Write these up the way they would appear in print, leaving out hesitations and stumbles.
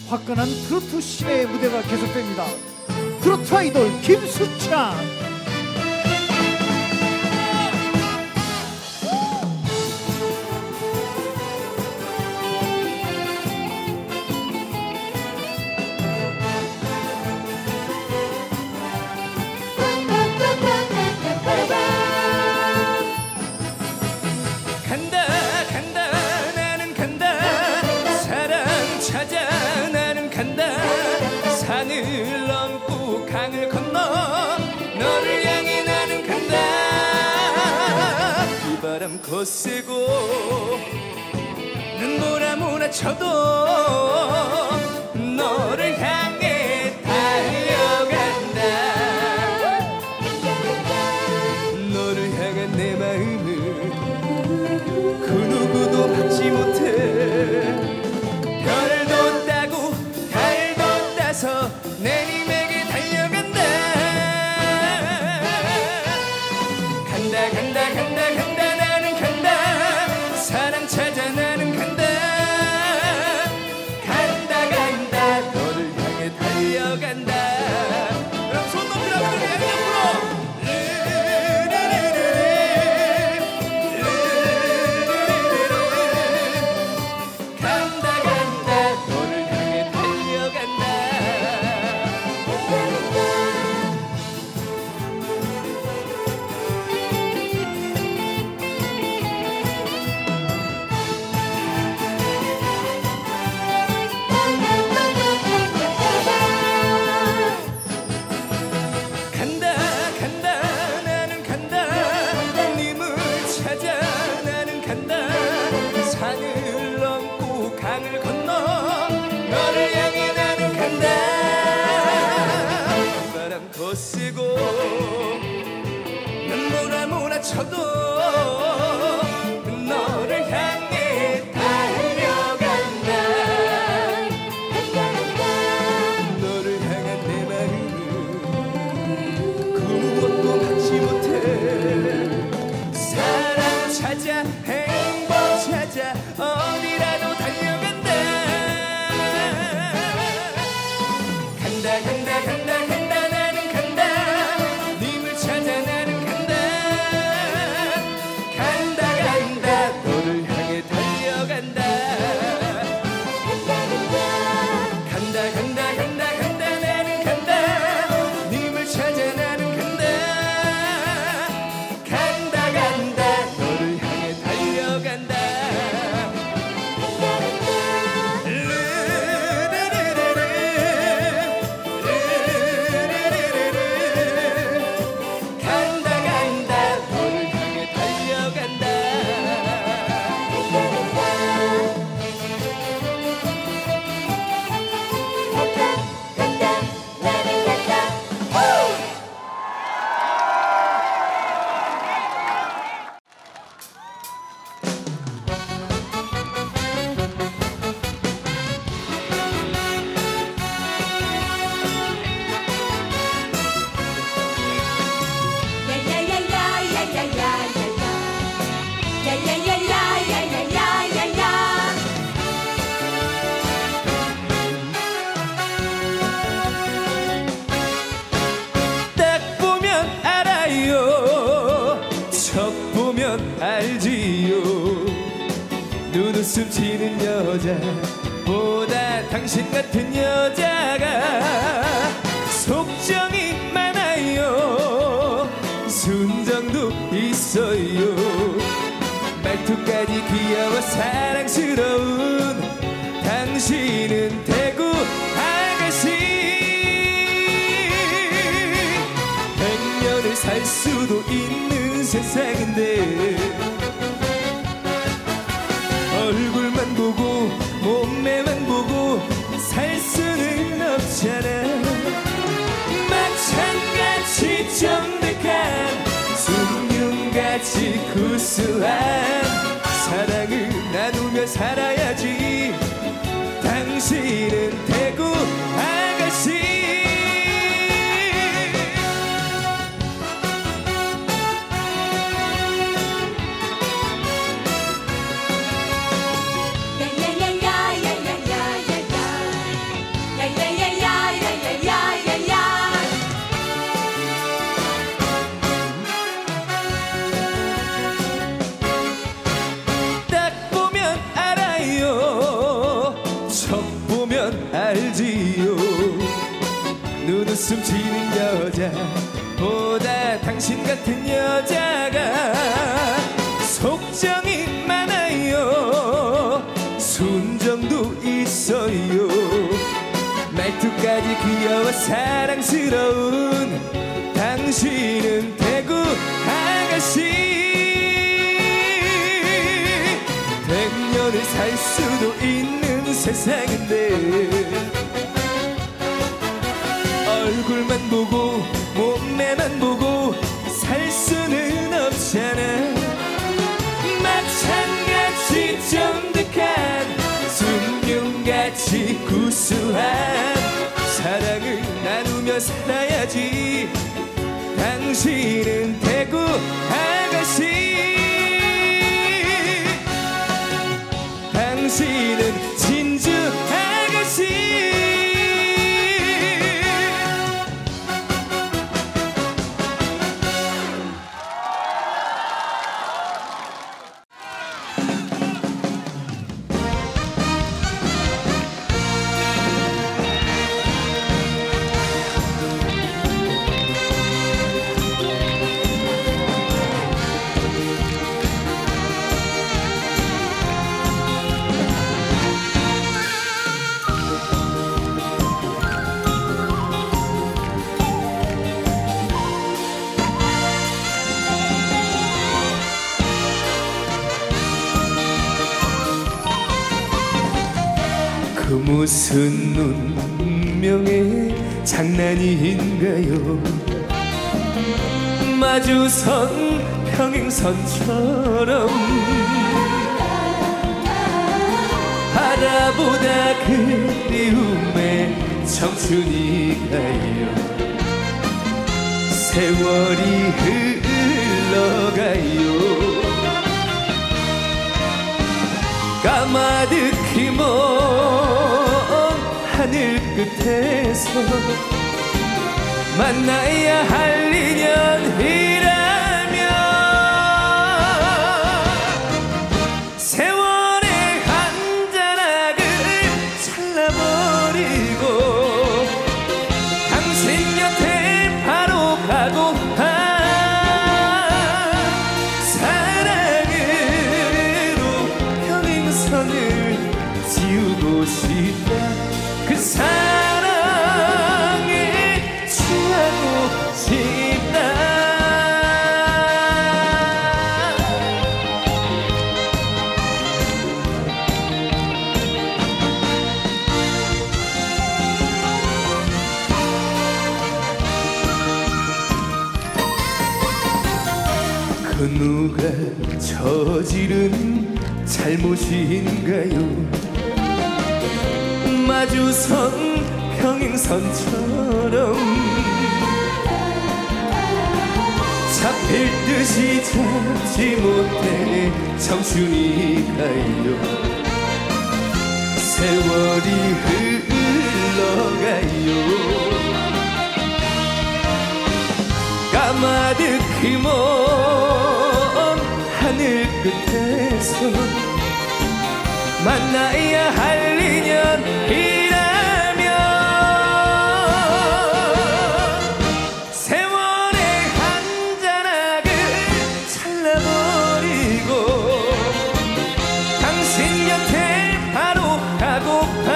화끈한 트로트 신의 무대가 계속됩니다. 트로트 아이돌 김수찬. 산을 넘고 강을 건너 너를 향해 나는 간다. 비바람 거세고 눈보라 몰아쳐도 너를 향해 달려간다. 너를 향한 내 마음은 그 누구도 받지 못해. 별도 따고 달도 따서 내님에게 달려간다. 간다 간다 간다 간다 나는 간다. 사랑 찾아 나는 간다. 간다 간다 너를 향해 달려간다. 그럼 손 높이라 그들을 향해 불어. 산을 넘고 강을 건너 너를 향해 나는 간다. 바람 거세고 눈보라 몰아쳐도 너를 향해 달려간다. 너를 향한 내 마음은 그 무엇도 받지 못해. 사랑 찾아 찾아 어디라도 달려간다. 간다 간다 간다 간다 나는 간다. 님을 찾아 나는 간다. 간다 간다 너를 향해 달려간다. 간다 간다 간다 간다 나는 간다. 님을 찾아 나는 간다. 간다 간다 너를 향해 달려간다. 알지요. 눈웃음 치는 여자보다 당신 같은 여자가 속정이 많아요. 순정도 있어요. 말투까지 귀여워 사랑스러운 당신은 대구 아가씨. 100년을 살 수도 있는 세상인데 얼굴만 보고 몸매만 보고 살 수는 없잖아. 마찬가지 정직한 숭늉같이 구수한 사랑을 나누며 살아야지. 당신은 대구 아가씨. 많아요. 척 보면 알지요. 눈웃음 지는 여자보다 당신 같은 여자가 속정이 많아요. 순정도 있어요. 말투까지 귀여워 사랑스러운 당신은 대구 아가씨. 100년을 살 수도 있는 세상인데 얼굴만 보고 몸매만 보고 살 수는 없잖아. 마찬가지 쫀득한 숭늉같이 구수한 사랑을 나누며 살아야지. 당신은 대구 아가씨. 당신은 진주 아가씨. 그 무슨 운명의 장난인가요? 마주선 평행선처럼 바라보다 그리움에 청춘이 가요. 세월이 흘러가요. 까마득히 먼 하늘 끝에서 만나야 할 인연이라면 세월의 한 자락을 잘라버리고 당신 곁에 바로 가고파. 지우고 싶다. 그 사랑에 취하고 싶다. 그 누가 저지른 잘못인가요? 마주선 평행선처럼 잡힐 듯이 잡지 못해 청춘이 가요. 세월이 흘러가요. 까마득히 먼 하늘 끝에서 만나야 할 인연이라면 세월의 한 자락을 잘라버리고 당신 곁에 바로 가고파.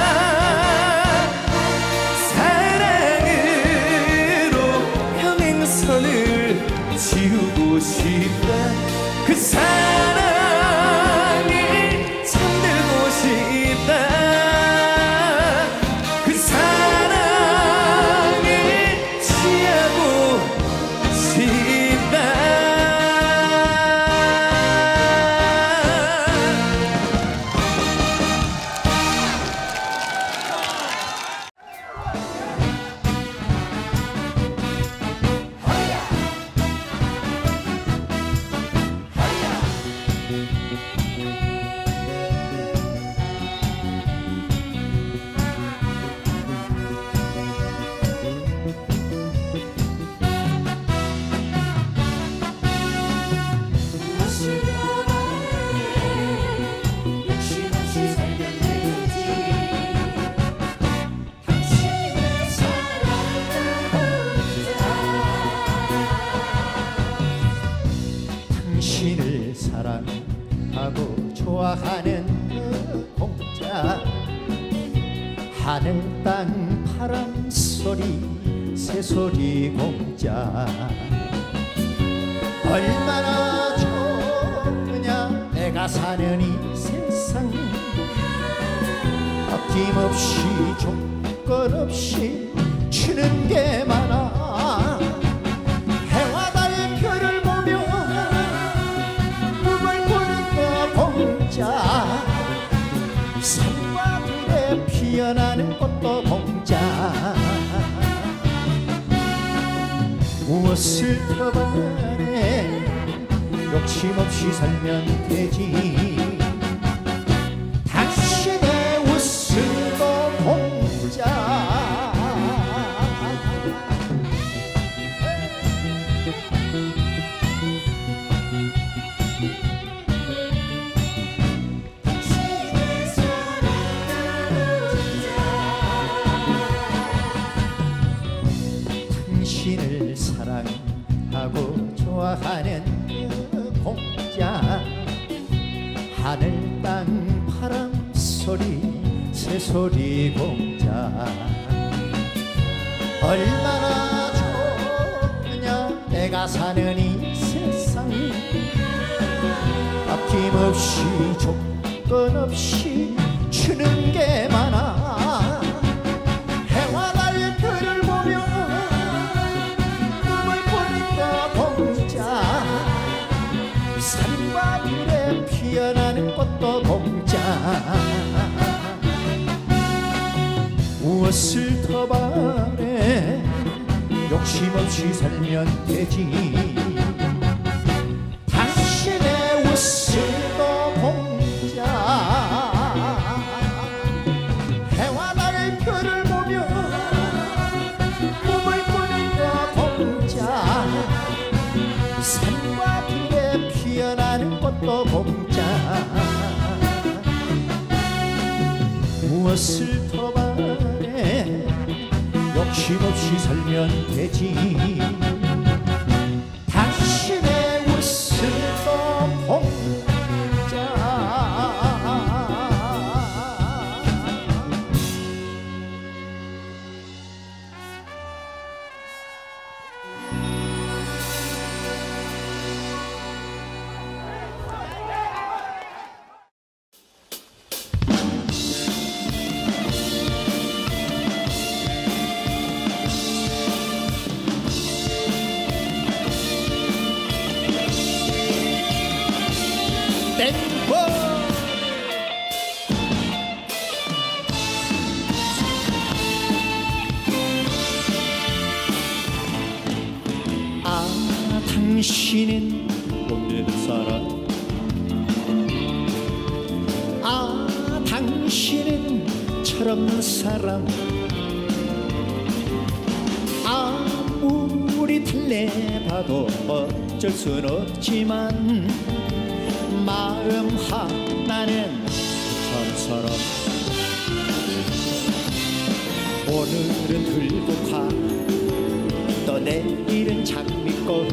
사랑으로 평행선을 지우고 싶다. 그 사랑을 잠들고 싶다. 하늘 땅 바람 소리 새소리 공짜 얼마나 좋으냐 내가 사는 이 세상 아낌없이 조건 없이 주는 게 많아 해와 달 별을 보며 꿈을 꾸는 거 공짜 산과 들에 피어나는 꽃도 공짜 무엇을 더 바래 욕심 없이 살면 되지 당신의 웃음도 공짜 당신을 사랑하고 좋아하는 그 공짜 하늘 땅 바람 소리 새소리 공짜 얼마나 좋으냐 내가 사는 이 세상 아낌없이 조건 없이 주는 게 많아 해와 달 별을 보며 꿈을 꾸는 거 공짜 산과 들에 피어나는 꽃도 공짜 무엇을 더 바래 욕심 없이 살면 되지 당신의 웃음도 공짜 해와 달 별을 보며 꿈을 꾸는 거 공짜 산과 들에 피어나는 꽃도 공짜 무엇을 더 바래 욕심 없이 살면 되지 당신의 웃음도 공짜 땡보 아 당신은 못 되는 사람 아 당신은 철없는 사람 아무리 달래봐도 어쩔 순 없지만 마음 하나는 천 사람 오늘은 들고 가 또 내일은 장미꽃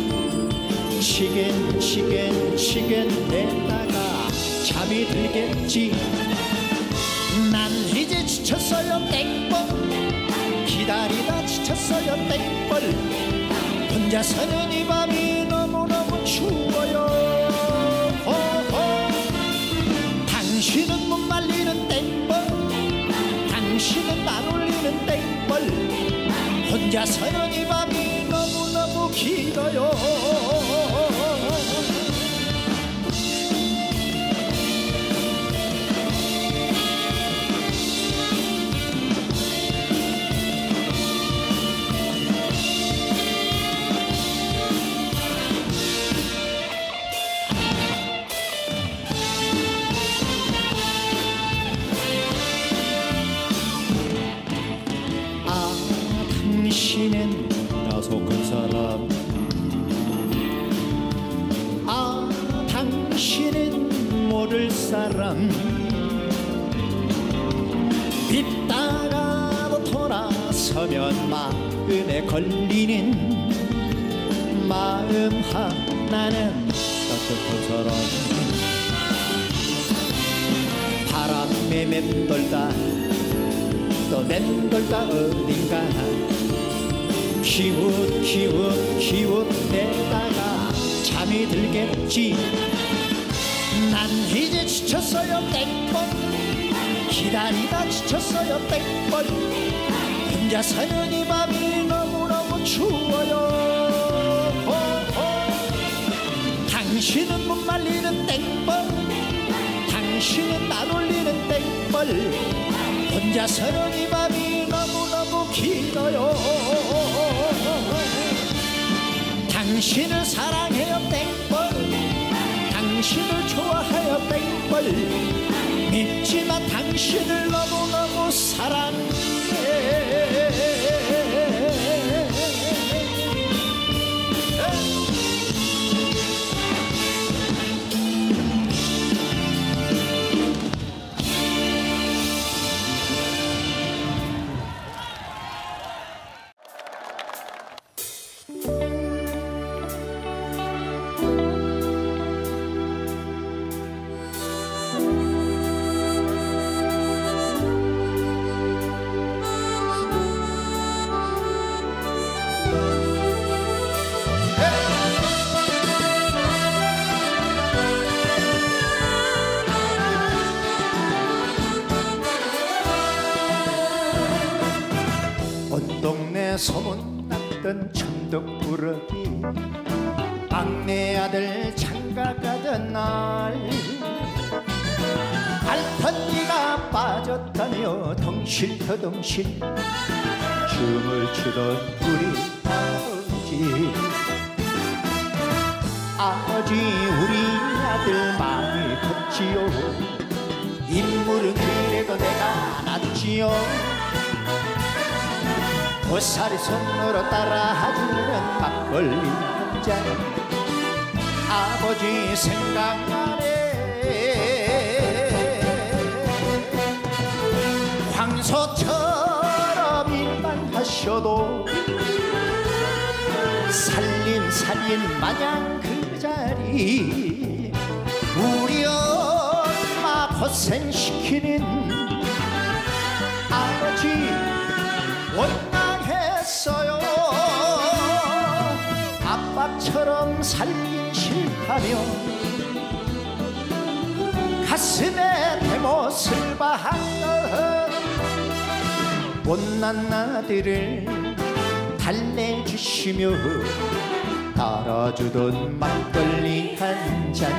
시겐 내다가 잠이 들겠지 난 이제 지쳤어요 땡벌 기다리다 지쳤어요 땡벌 혼자서는 이 밤이 너무너무 추워요 당신은 못 말리는 땡벌 당신은 안 울리는 땡벌 혼자서는 이 밤이 너무너무 길어요 당신은 나 속은 사람 아 당신은 모를 사람 빗다가도 돌아서면 마음에 걸리는 마음 하나는 따뜻한 사람 바람에 맴돌다 또 맴돌다 어딘가 기웃대다가 잠이 들겠지. 난 이제 지쳤어요 땡벌 기다리다 지쳤어요 땡벌 혼자 사는 이 밤이 너무너무 추워요. 당신은 못 말리는 땡벌 당신은 안 올리는 땡벌 혼자 사는 이 밤이 너무너무 길어요. 당신을 사랑해요 땡벌 당신을 좋아해요 땡벌 믿지만 당신을 너무너무 사랑해. 온 동네 소문났던 천덕꾸러기 막내 아들 장가가던 날 알펀니가 빠졌다며 덩실터덩실 춤을 추던 우리 아버지 우리 아들 마음이 컸지요. 인물은 그래도 내가 낫지요. 보살이 손으로 따라주는 막걸리 한잔 아버지 생각나네. 황소처럼 일만 하셔도 살림 마냥 그 자리 우리 엄마 고생시키는 아버지 원망했어요. 아빠처럼 살긴 싫다며 가슴에 대못을 박던 못난 아들을 달래주시며 따라주던 막걸리 한 잔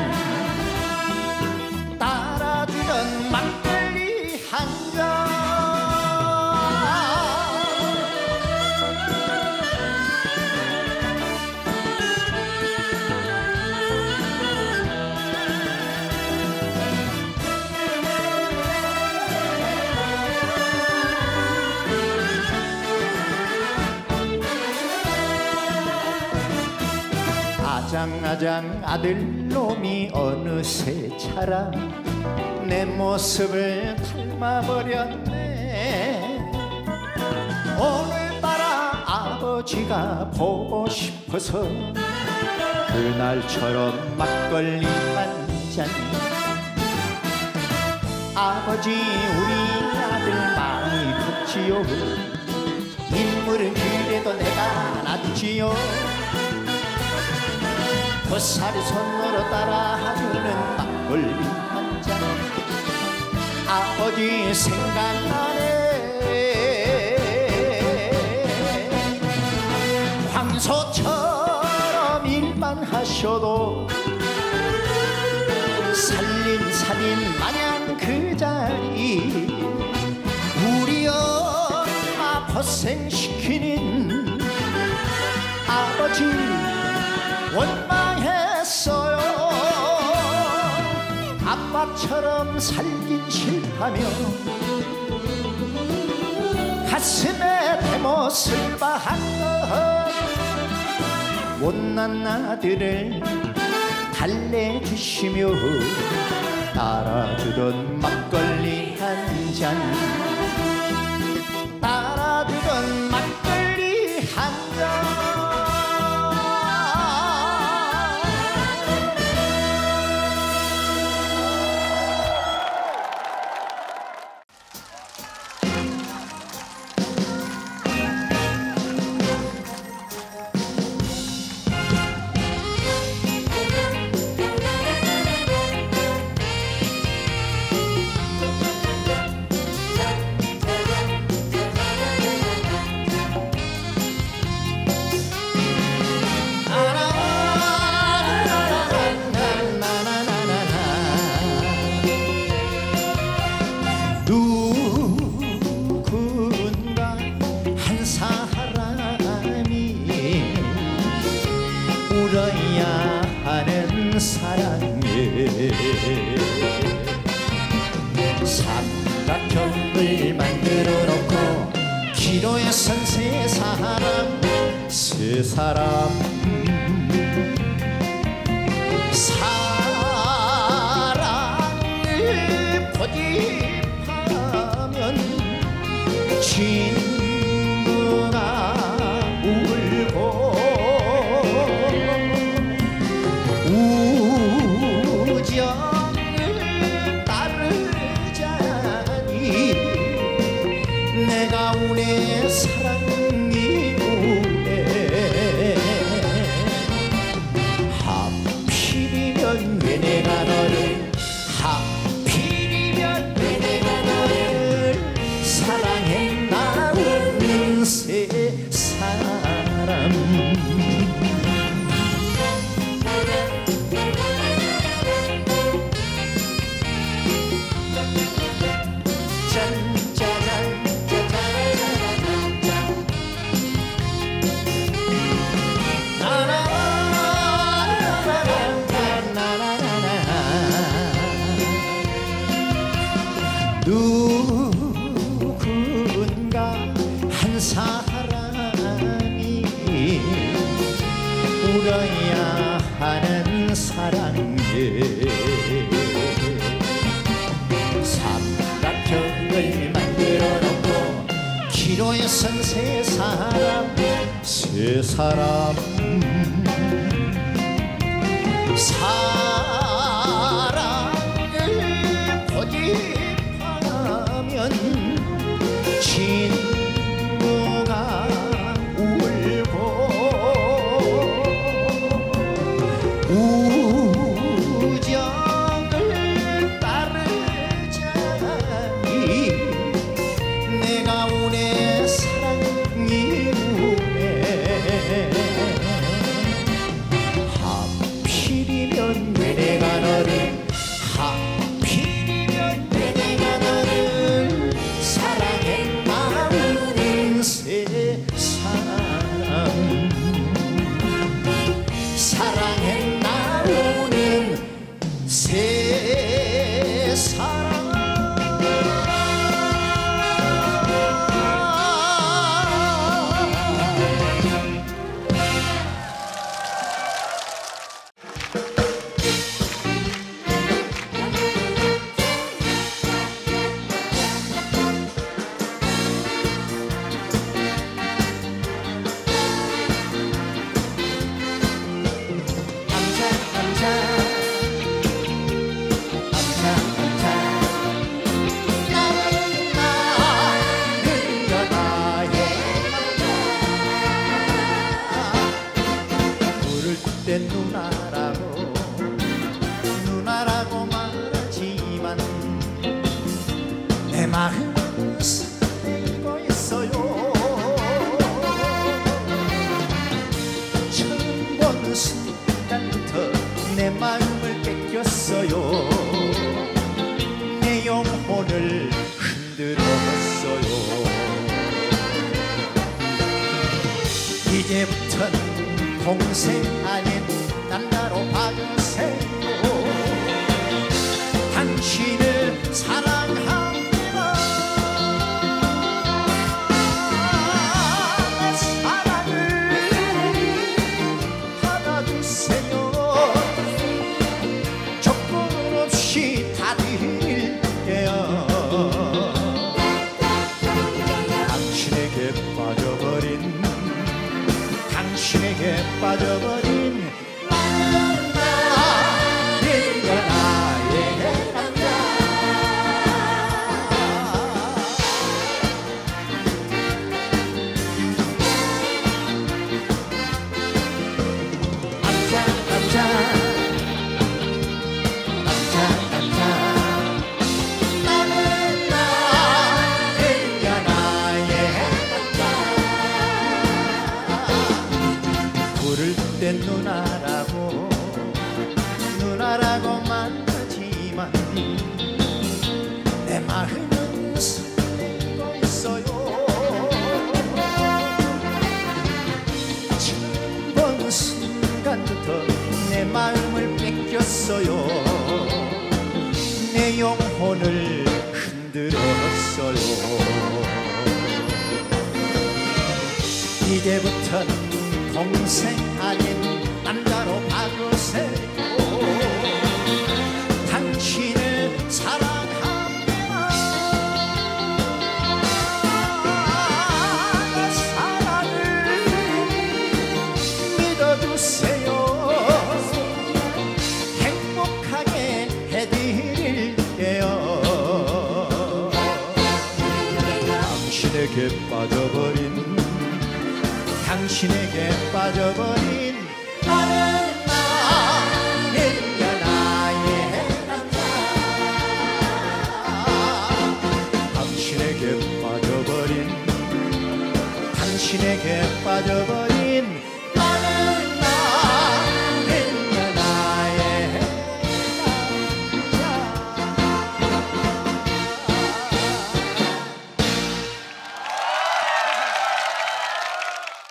따라주던 막걸리 한 잔. 아장아장 아들놈이 어느새 자라 내 모습을 닮아버렸네. 오늘따라 아버지가 보고 싶어서 그날처럼 막걸리 한 잔 아버지 우리 아들 많이 컸지요. 인물은 그래도 내가 낫지요. 보살이 손으로 따라주는 막걸리 한 잔 아버지 생각나네. 황소처럼 일만 하셔도 살림 마냥 그 자리 우리 엄마 고생시키는 아버지 원망했어요. 아빠처럼 살긴 싫다며 가슴에 대못을 박던 못난 아들을 달래주시며 따라주던 막걸리 한 잔 따라주던 막걸리 한 잔. 누군가 한 사람이 울어야 하는 사랑에 삼각형을 만들어 놓고 기로에 선 세 사람 사랑을 고집하면 친구가 울고 우정을 따르자니 내가 우네 사랑이 우네 하필이면 왜 내가 너를 하필이면 왜 내가 너를 사랑했나 세 사람 누군가 한 사람이 울어야 하는 사랑에 삼각형을 만들어 놓고 기로에 선 세 사람 사랑을 고집하면 친구가 울고 우정을 따르자니 내가 우네 사랑이 우네 하필이면 왜 내가 너를 하필이면 왜 내가 너를 사랑했나 우는 세 사람 사랑했나 우는 세 사람 누나라고 말하지만 내 마음은 설레고 있어요 처음 본 순간부터 내 마음을 뺏겼어요 내 영혼을 흔들었어요 이제부턴 동생 아닌 남자로 봐주세요 당신을 사랑합니다 사랑을 받아주세요 조건 없이 다 드릴게요 당신에게 빠져버린 당신에게 빠져버린 나는 나의 남자 나는 나의 남자 부를 땐 영혼을 흔들었어요. 이제부터는 동생 아닌 남자로 봐주세요. 당신을 사랑합니다. 사랑을 믿어주세요. 행복하게 해드릴게요. 당신에게 빠져버린 당신에게 빠져버린 나는 나의 남자. 당신에게 빠져버린 당신에게 빠져버린